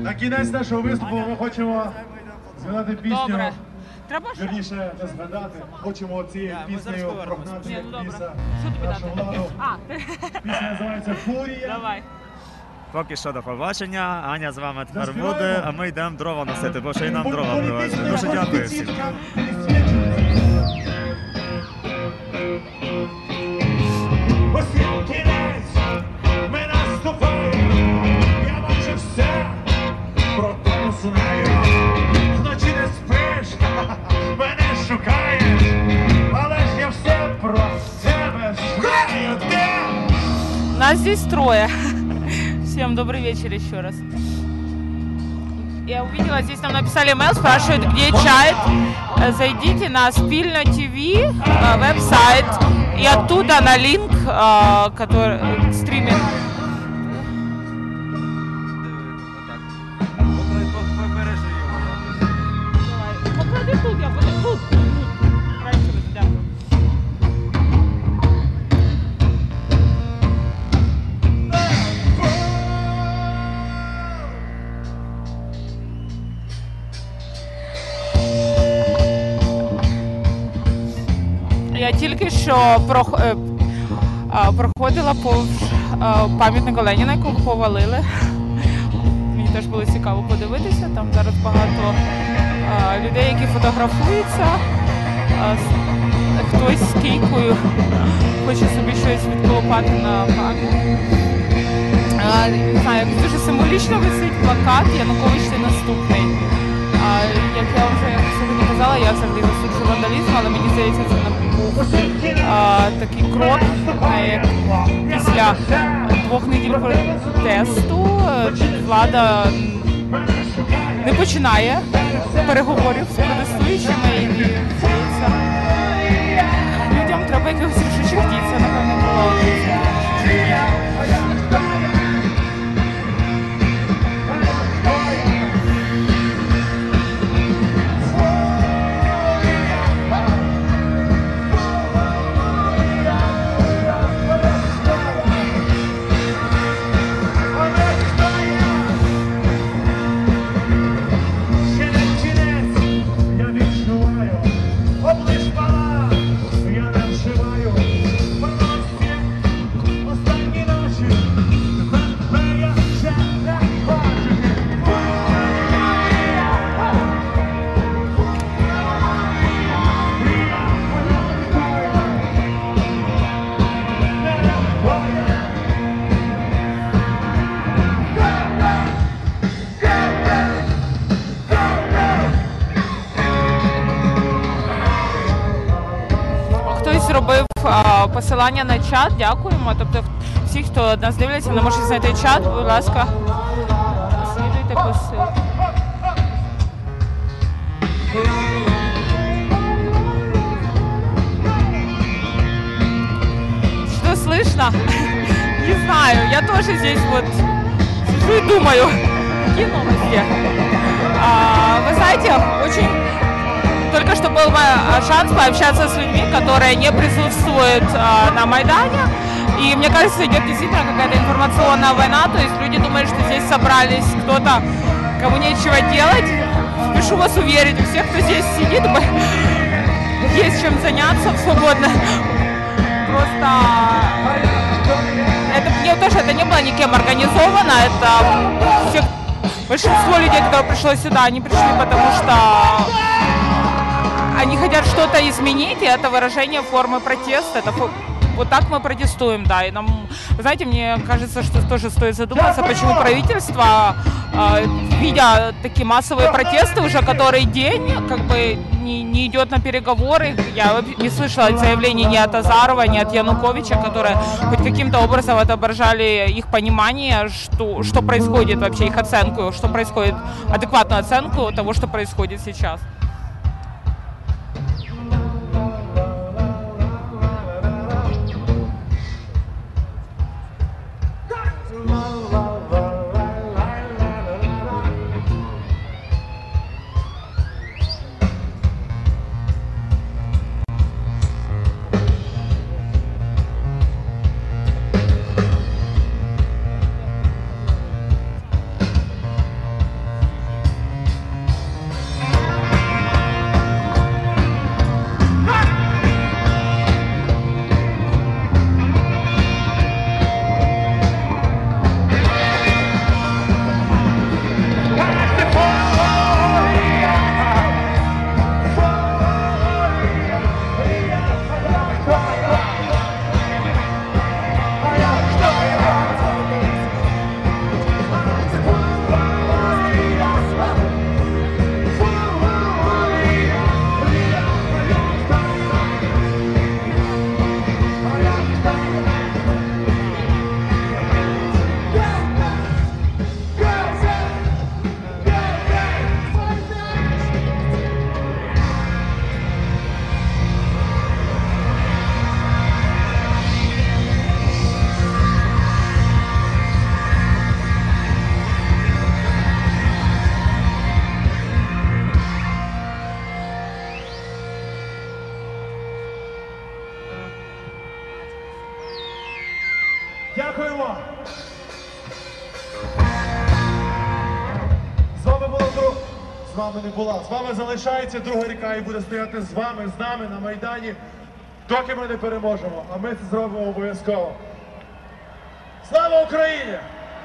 На кінець нашого виступу ми хочемо згадати пісню. Добре. Треба що? Вірніше, не згадати. Хочемо цією піснею прогнати біса нашу владу. Пісня називається «Фурія». Давай. Поки що до побачення. Аня з вами тепер буде, а ми йдемо дрова носити, бо ще й нам дрова привезли. Дуже дякую всім. Ось кінець, ми наступаємо, я бачу все, проте не знаю. Вночі не спиш, мене шукаєш, але ж я все про тебе знаю. Нас здесь трое. Всем добрый вечер еще раз. Я увидела, здесь нам написали email, спрашивают, где чат. Зайдите на Спільно ТВ веб-сайт и оттуда на линк, который стримит. Поклади тут, я буду тут. Я тільки що проходила повз пам'ятника Леніна, якого повалили. Мені теж було цікаво подивитися. Там зараз багато людей, які фотографуються. Хтось з кійкою хоче собі щось відколупати на пам'ять. Не знаю, дуже символічно висить плакат «Янукович ти наступний». Як я вже сьогодні казала, я завжди засуджую вандалізм, але мені здається, це був такий крок, як після 2 неділь протесту влада не починає переговорів з протестуючими і здається, людям треба якихось рішучих дій, це, напевно, було. Зробив посилання на чат, дякуємо. Тобто всі, хто нас дивляться, не може знайти чат, будь ласка, слідуйте посилку. Что слышно? Не знаю, я тоже здесь вот сижу и думаю, какие новости. Вы знаете, очень... Только что был шанс пообщаться с людьми, которые не присутствуют на Майдане. И мне кажется, идет действительно какая-то информационная война. То есть люди думают, что здесь собрались кто-то, кому нечего делать. Спешу вас уверить, у всех, кто здесь сидит, есть чем заняться в свободное. Просто это не было никем организовано. Это большинство людей, которые пришло сюда, они пришли потому что они хотят что-то изменить, и это выражение формы протеста. Это вот так мы протестуем, да. И нам, вы знаете, мне кажется, что тоже стоит задуматься, почему правительство, видя такие массовые протесты уже который день, как бы не идет на переговоры. Я не слышала заявлений ни от Азарова, ни от Януковича, которые хоть каким-то образом отображали их понимание, что происходит вообще, их оценку, что происходит, адекватную оценку того, что происходит сейчас. Дякуємо. З вами була з вами не була. З вами залишається друга ріка і буде стояти з вами, з нами на Майдані, доки ми не переможемо. А ми це зробимо обов'язково. Слава Україні!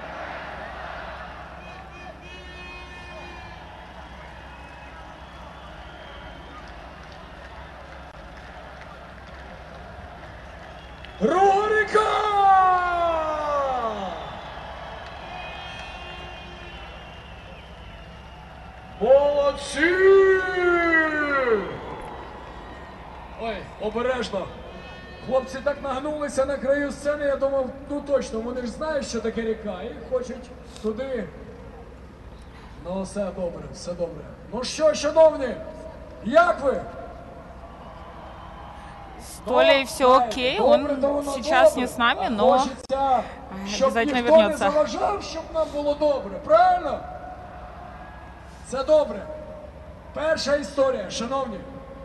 Друга ріка! Молодці! Ой, обережно. Хлопці так нагнулися на краю сцени, я думав, ну точно, вони ж знають, що таке ріка, і хочуть туди. Ну, все добре, все добре. Ну що, шановні, як ви? С Толей все окей, он сейчас не с нами, но Хочеться, щоб обязательно ніхто не вернется. заважав, щоб нам було добре, правильно? Це добре. Перша історія, шановні.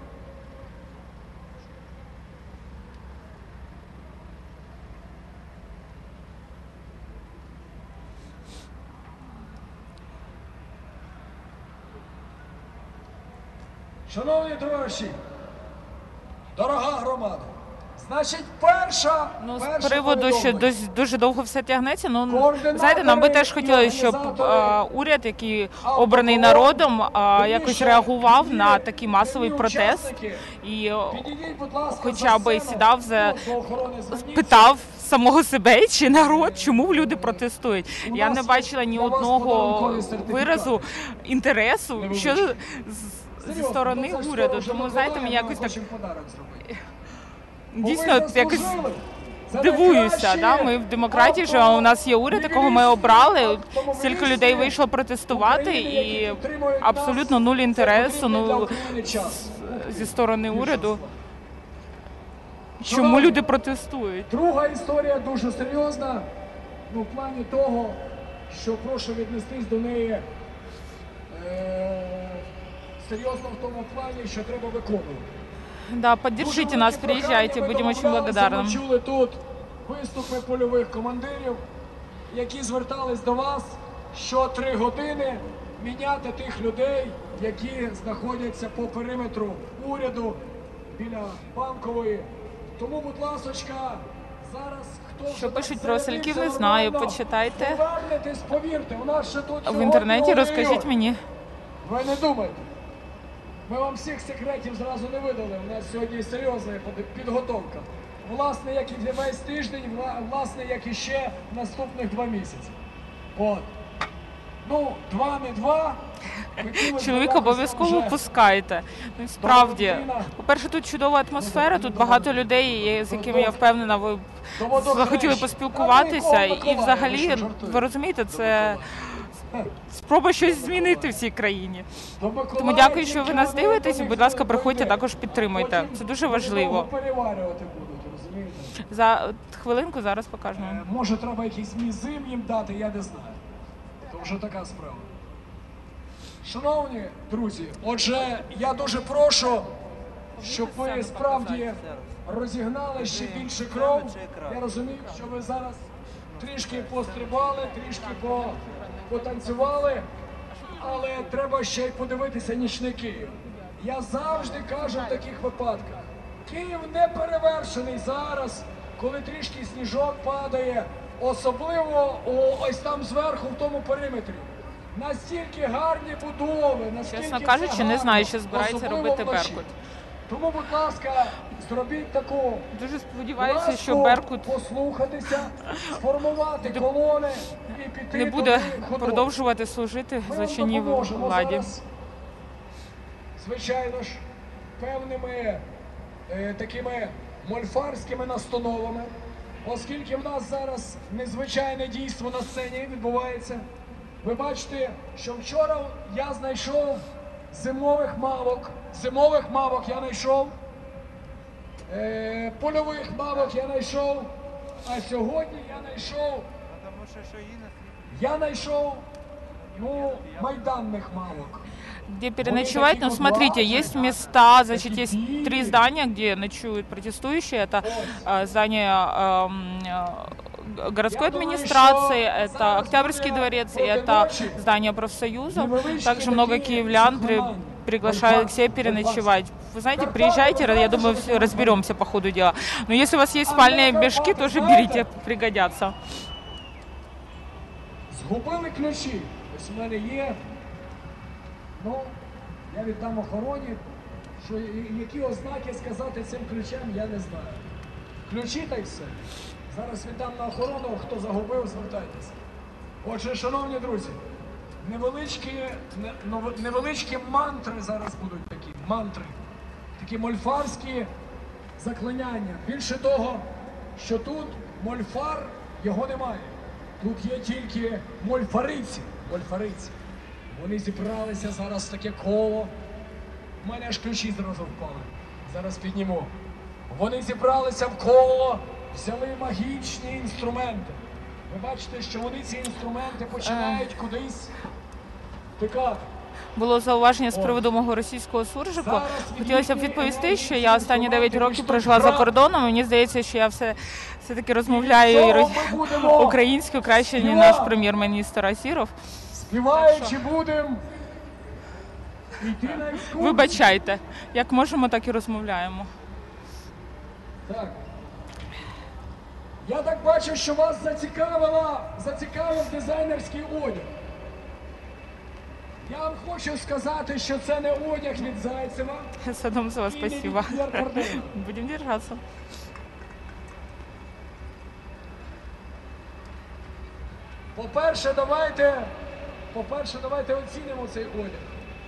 Шановні товариші, дорога громада, значить, перша Ну, з приводу, що дуже довго все тягнеться, ну, знаєте, нам би Координатори теж хотілося, і щоб організатори уряд, який обраний народом, якось реагував на такий масовий протест і Підійдіть, будь ласка, хоча б за сідав, сцену. До охорони зверніться. питав самого себе чи народ, чому люди протестують. У Я нас не бачила ні для вас одного подарункові сертифікати. виразу інтересу, Невеличкі. що зі Серйозно, сторони ну це ж уряду. скоро вже Тому, Миколая, знаєте, мені ми якось так хочемо подарок зробити. дійсно Бо ви якось заслужили. Це дивуюся. найкращі Да? Ми в демократії живемо, у нас є уряд, якого ми обрали. Стільки людей вийшло протестувати, України, які і підтримують абсолютно нас. нуль Це інтересу потрібний для ну, України час. зі сторони уряду. Чому Шановні, люди протестують? Друга історія дуже серйозна, ну, в плані того, що прошу віднестись до неї серйозно в тому плані, що треба виконувати. Да, поддержите нас, приезжайте, будем очень благодарны. Ми чули тут виступи польових командирів, які звертались до вас, що 3 години міняти тих людей, які знаходяться по периметру уряду біля Банкової. Тому, будь ласочка, зараз хто Що вже пишуть там про серед Васильків, них, не все знаю, нормально. почитайте. Повернетесь, повірте, у нас ще тут В інтернеті сьогодні розкажіть ой-ой-ой. мені. Ви не думайте. Ми вам всіх секретів зразу не видали. У нас сьогодні серйозна підготовка. Власне, як і весь тиждень, власне, як і ще наступних 2 місяці. От. Ну, 2 не 2. Чоловіка обов'язково пускайте. Ну, і справді, по-перше, тут чудова атмосфера, тут багато людей, з якими я впевнена, ви захотіли поспілкуватися. І взагалі, ви розумієте, це спроба щось змінити в цій країні. Тому дякую, що ви нас дивитесь. Будь ласка, приходьте, також підтримуйте. Це дуже важливо. Переварювати будуть, розумієте? За хвилинку зараз покажемо. Може, треба якийсь мізим їм дати, я не знаю. То вже така справа. Шановні друзі, отже, я дуже прошу, щоб ви справді розігнали ще більше кров. Я розумію, що ви зараз трішки пострибали, трішки потанцювали, але треба ще й подивитися нічний Київ. Я завжди кажу в таких випадках, Київ не перевершений зараз, коли трішки сніжок падає, особливо ось там зверху в тому периметрі. Настільки гарні будови, наскільки Чесно це кажучи, не гарно, знаю, що збирається особливо робити вночі. Беркут. Тому, будь ласка, зробіть таку Дуже сподіваюся, ласку, що Беркут послухатися, сформувати колони і піти не буде туди ходом. продовжувати служити Ми вам злочинній допоможемо владі. зараз, звичайно ж, певними такими мольфарськими настановами, оскільки в нас зараз незвичайне дійство на сцені відбувається. Ви бачите, що вчора я знайшов зимових мавок я знайшов, польових мавок я знайшов, а сьогодні я знайшов майданних мавок. Где переночевать? Ну, смотрите, есть места, значит, есть 3 здания, где ночуют протестующие. Это здание городской администрации, это Октябрьский дворец, и это здание профсоюзов. Также много киевлян приглашают к себе переночевать. Вы знаете, приезжайте, я думаю, разберемся по ходу дела. Но если у вас есть спальные мешки, тоже берите, пригодятся. Згубили ключі. Ось у мене є. Ну, я віддам охороні, що які ознаки сказати цим ключем, я не знаю. Ключі та й все. Зараз віддам на охорону, хто загубив, звертайтеся. Отже, шановні друзі, невеличкі мантри зараз будуть такі, мантри. Такі мольфарські заклинання. Більше того, що тут мольфар, його немає. Тут є тільки мольфариці. Вони зібралися зараз в таке коло. У мене аж ключі зразу впали. Зараз підніму. Вони зібралися в коло, взяли магічні інструменти. Ви бачите, що вони ці інструменти починають кудись втикати. Було зауваження з приводу мого російського суржику. Хотілося б відповісти, що я останні 9 років прожила за кордоном. Мені здається, що я все-таки розмовляю українською краще, ніж наш прем'єр-міністр Асіров. Співаючи будемо йти на екскурсію. Вибачайте, як можемо, так і розмовляємо. Так. Я так бачу, що вас зацікавив дизайнерський одяг. Я вам хочу сказати, що це не одяг від Зайцева. Садомцева, спасибо. Будемо держатися. По-перше, давайте оцінимо цей одяг.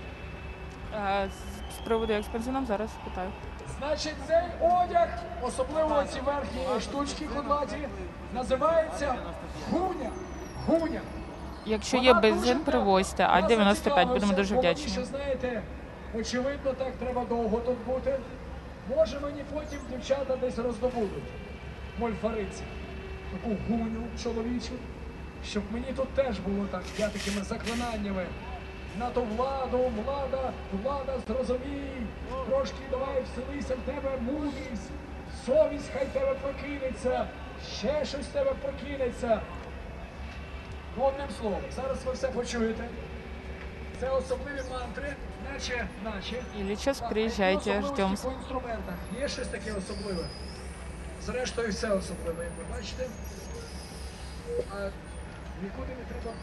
З приводу експансіоном зараз питаю. Значить, цей одяг, особливо ці верхні штучки кудлаті, називається гуня. Якщо є бензин, привозьте, а 95 будемо дуже вдячні. Що знаєте, очевидно, так треба довго тут бути. Може мені потім дівчата десь роздобудуть мольфариці. Таку гуню чоловічу, щоб мені тут теж було так, я такими заклинаннями. На ту влада, зрозумій, трошки давай вселися в тебе мудрість, совість хай тебе прокинеться, ще щось в тебе прокинеться. Ну, одним словом, зараз ви все почуєте. Це особливі мантри, наче. Іллічос, приїжджайте, ждемо. По інструментах є щось таке особливе. Зрештою, все особливе, як ви бачите. А нікуди не треба.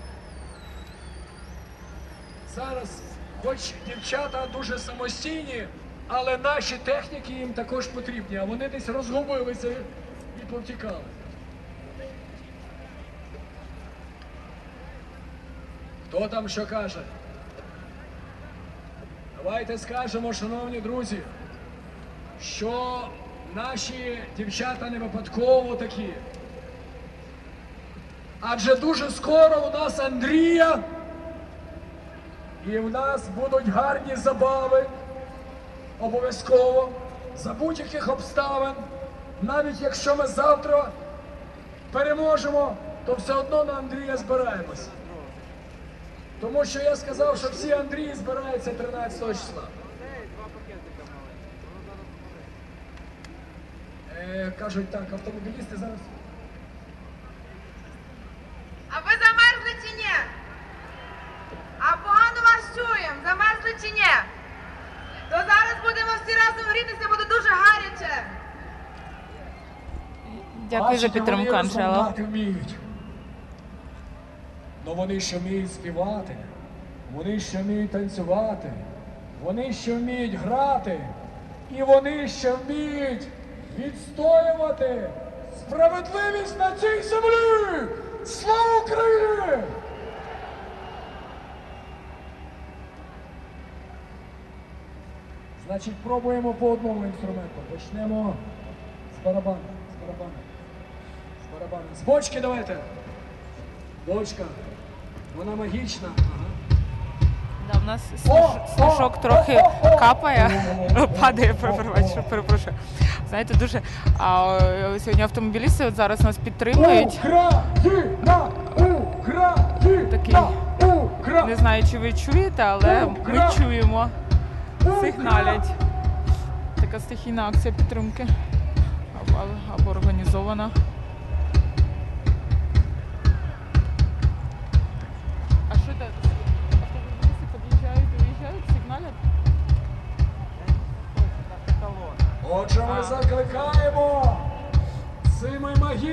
Зараз, хоч дівчата дуже самостійні, але наші техніки їм також потрібні, а вони десь розгубилися і повтікали. Хто там що каже? Давайте скажемо, шановні друзі, що наші дівчата не випадково такі. Адже дуже скоро у нас Андрія, і в нас будуть гарні забави, обов'язково, за будь-яких обставин. Навіть якщо ми завтра переможемо, то все одно на Андрія збираємось. Тому що я сказав, що всі Андрії збираються 13 числа. Кажуть так, автомобілісти зараз... А ви замерзли чи ні? А погано вас чуємо, замерзли чи ні? То зараз будемо всі разом грітися, буде дуже гаряче. Дякую за підтримку, Анжела. Ну вони ще вміють співати, вони ще вміють танцювати, вони ще вміють грати, і вони ще вміють відстоювати справедливість на цій землі! Слава Україні! Значить, пробуємо по одному інструменту. Почнемо з барабана, з бочки давайте. Бочка. Вона магічна. Ага. Да, у нас сніжок трохи капає, падає, перепрошую. Знаєте, дуже сьогодні автомобілісти от зараз нас підтримують. Такий, не знаю, чи ви чуєте, але ми чуємо. Сигналять. Така стихійна акція підтримки або організована.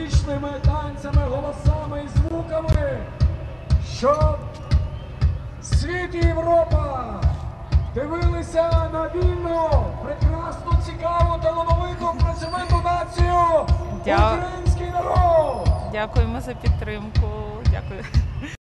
патріотичними танцями, голосами і звуками, щоб світ і Європа дивилися на вільну, прекрасну, цікаву, талановиту, працьовиту націю, український народ! Дякуємо за підтримку. Дякую.